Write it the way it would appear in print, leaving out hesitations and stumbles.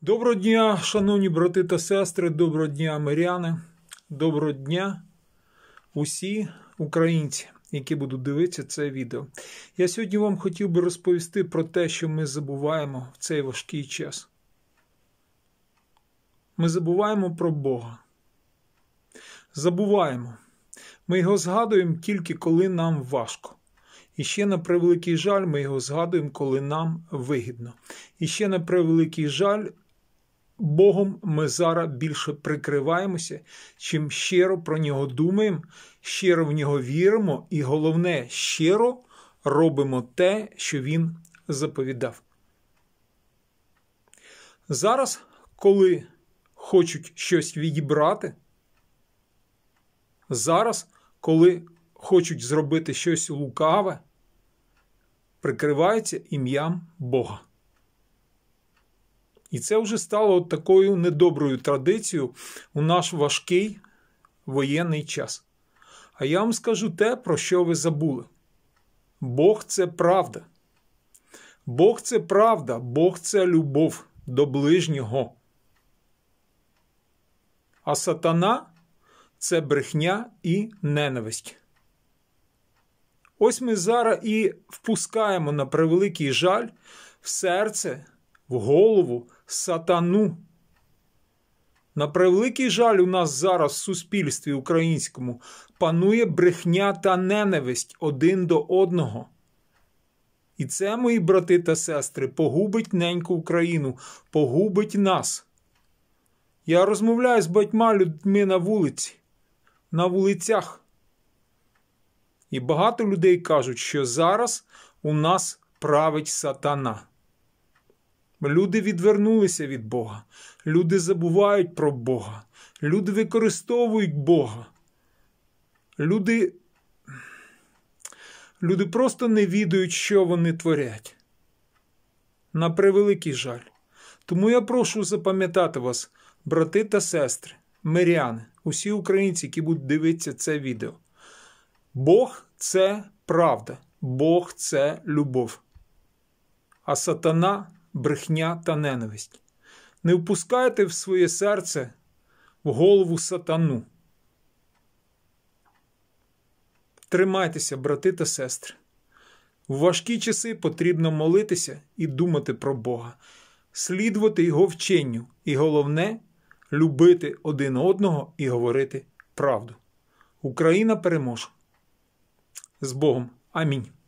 Доброго дня, шановні брати та сестри, доброго дня, миряни, доброго дня усі українці, які будуть дивитися це відео. Я сьогодні вам хотів би розповісти про те, що ми забуваємо в цей важкий час. Ми забуваємо про Бога. Забуваємо. Ми його згадуємо тільки коли нам важко. І ще на превеликий жаль ми його згадуємо, коли нам вигідно. І ще на превеликий жаль Богом ми зараз більше прикриваємося, чим щиро про нього думаємо, щиро в нього віримо і, головне, щиро робимо те, що він заповідав. Зараз, коли хочуть щось відібрати, зараз, коли хочуть зробити щось лукаве, прикриваються ім'ям Бога. І це вже стало такою недоброю традицією у наш важкий воєнний час. А я вам скажу те, про що ви забули. Бог – це правда. Бог – це правда, Бог – це любов до ближнього. А сатана – це брехня і ненависть. Ось ми зараз і впускаємо, на превеликий жаль, в серце, в голову сатану. На превеликий жаль, у нас зараз в суспільстві українському панує брехня та ненависть один до одного. І це, мої брати та сестри, погубить неньку Україну, погубить нас. Я розмовляю з багатьма людьми на вулицях. І багато людей кажуть, що зараз у нас править сатана. Люди відвернулися від Бога. Люди забувають про Бога. Люди використовують Бога. Люди просто не відають, що вони творять. На превеликий жаль. Тому я прошу запам'ятати вас, брати та сестри, миряни, усі українці, які будуть дивитися це відео. Бог – це правда. Бог – це любов. А сатана – брехня та ненависть. Не впускайте в своє серце, в голову сатану. Тримайтеся, брати та сестри. В важкі часи потрібно молитися і думати про Бога, слідувати Його вченню і, головне, любити один одного і говорити правду. Україна переможе. З Богом. Амінь.